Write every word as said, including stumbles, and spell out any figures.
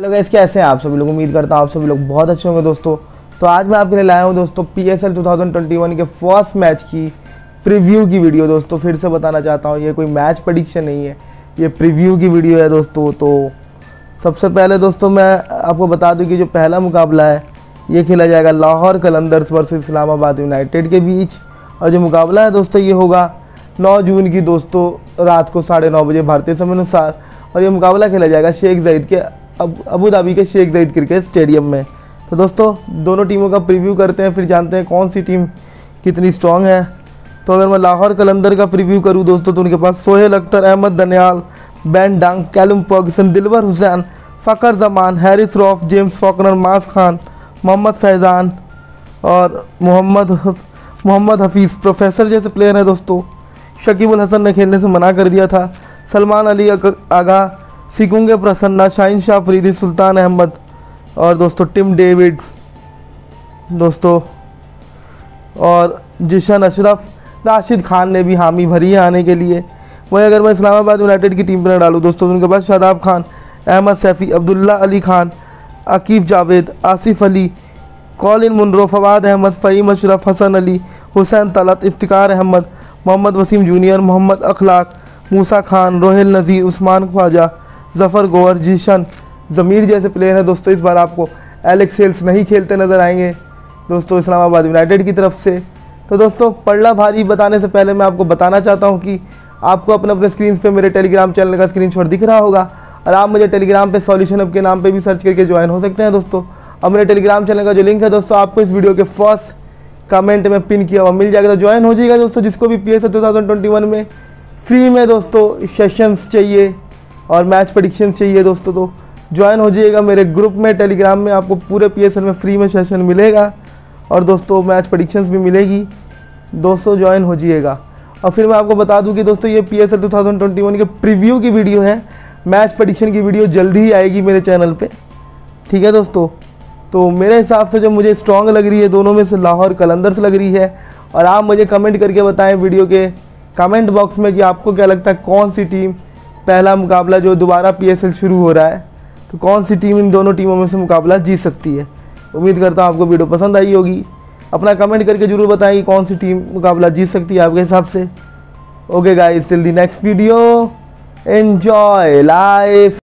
Hello guys, कैसे हैं आप सभी लोग। उम्मीद करता हूँ आप सभी लोग बहुत अच्छे होंगे दोस्तों। तो आज मैं आपके लिए लाया हूँ दोस्तों P S L twenty twenty one के फर्स्ट मैच की प्रीव्यू की वीडियो। दोस्तों फिर से बताना चाहता हूँ, ये कोई मैच प्रेडिक्शन नहीं है, ये प्रीव्यू की वीडियो है दोस्तों। तो सबसे पहले दोस्तों मैं आपको बता दूँ कि जो पहला मुकाबला है ये खेला जाएगा लाहौर कलंदर्स वर्सेस इस्लामाबाद यूनाइटेड के बीच। और जो मुकाबला है दोस्तों ये होगा नौ जून की दोस्तों रात को साढ़े नौ बजे भारतीय समय अनुसार। और ये मुकाबला खेला जाएगा शेख ज़ायद के अब अबू धाबी के शेख ज़ायद क्रिकेट स्टेडियम में। तो दोस्तों दोनों टीमों का प्रीव्यू करते हैं, फिर जानते हैं कौन सी टीम कितनी स्ट्रांग है। तो अगर मैं लाहौर कलंदर का प्रीव्यू करूं दोस्तों तो उनके पास Sohail Akhtar, Ahmed Daniyal, Ben Dunk, Callum Ferguson, Dilbar Hussain, Fakhar Zaman, Haris Rauf, James Faulkner, Maaz Khan, Mohammad Faizan और मोहम्मद मोहम्मद हफीज़ प्रोफेसर जैसे प्लेयर हैं दोस्तों। शकीबुल हसन ने खेलने से मना कर दिया था। सलमान अली आगा, सिकुंगे प्रसन्ना, शाहीन शाह फरीदी, सुल्तान अहमद और दोस्तों टिम डेविड दोस्तों और जिशन अशरफ, राशिद खान ने भी हामी भरी है आने के लिए। वहीं अगर मैं इस्लामाबाद यूनाइटेड की टीम पर डालूँ दोस्तों तो उनके पास Shadab Khan, Ahmed Safi, Abdullah Ali Khan, Akif Javed, Asif Ali, Colin Munro, Fawad Ahmed, Faheem Ashraf, Hasan Ali, Hussain Talat, Iftikhar Ahmed, Mohammad Wasim junior, Mohammad Akhlaq, Musa Khan, Rohail नज़ीर, उस्मान ख्वाजा, ज़फ़र गोवर, जीशन ज़मीर जैसे प्लेयर हैं दोस्तों। इस बार आपको एलेक्स सेल्स नहीं खेलते नज़र आएंगे दोस्तों इस्लामाबाद यूनाइटेड की तरफ से। तो दोस्तों पल्ला भारी बताने से पहले मैं आपको बताना चाहता हूं कि आपको अपने अपने स्क्रीन पे मेरे टेलीग्राम चैनल का स्क्रीनशॉट दिख रहा होगा और आप मुझे टेलीग्राम पे सॉल्यूशन हब के नाम पे भी सर्च करके ज्वाइन हो सकते हैं दोस्तों। और मेरे टेलीग्राम चैनल का जो लिंक है दोस्तों आपको इस वीडियो के फर्स्ट कमेंट में पिन किया हुआ मिल जाएगा, तो ज्वाइन हो जाएगा दोस्तों। जिसको भी P S L twenty twenty one में फ्री में दोस्तों सेशंस चाहिए और मैच प्रेडिक्शंस चाहिए दोस्तों तो ज्वाइन हो जाइएगा मेरे ग्रुप में टेलीग्राम में। आपको पूरे पी एस एल में फ्री में सेशन मिलेगा और दोस्तों मैच प्रेडिक्शंस भी मिलेगी दोस्तों, ज्वाइन हो जाइएगा। और फिर मैं आपको बता दूं कि दोस्तों ये P S L twenty twenty one के प्रीव्यू की वीडियो है, मैच प्रेडिक्शन की वीडियो जल्दी ही आएगी मेरे चैनल पे, ठीक है दोस्तों। तो मेरे हिसाब से जो मुझे स्ट्रॉन्ग लग रही है दोनों में से लाहौर कलंदर्स लग रही है। और आप मुझे कमेंट करके बताएं वीडियो के कमेंट बॉक्स में कि आपको क्या लगता है कौन सी टीम पहला मुकाबला जो दोबारा पी एस एल शुरू हो रहा है तो कौन सी टीम इन दोनों टीमों में से मुकाबला जीत सकती है। उम्मीद करता हूँ आपको वीडियो पसंद आई होगी। अपना कमेंट करके जरूर बताएं कि कौन सी टीम मुकाबला जीत सकती है आपके हिसाब से। Okay guys, till the next video, enjoy life.